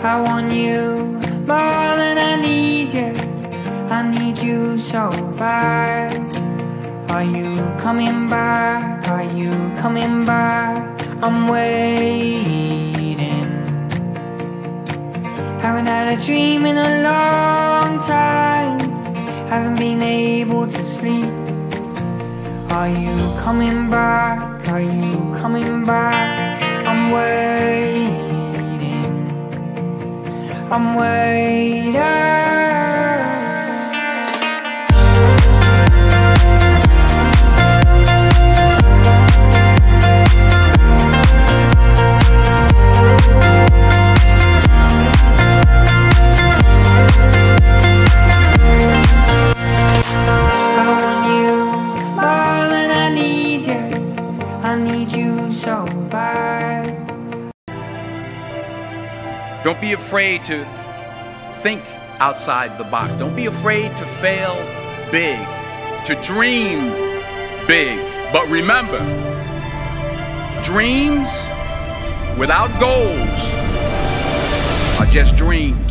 I want you more than I need you. I need you so bad. Are you coming back? Are you coming back? I'm waiting. Haven't had a dream in a long time. Haven't been able to sleep. Are you coming back? Are you coming back? I'm waiting. I'm waiting. Don't be afraid to think outside the box. Don't be afraid to fail big, to dream big. But remember, dreams without goals are just dreams.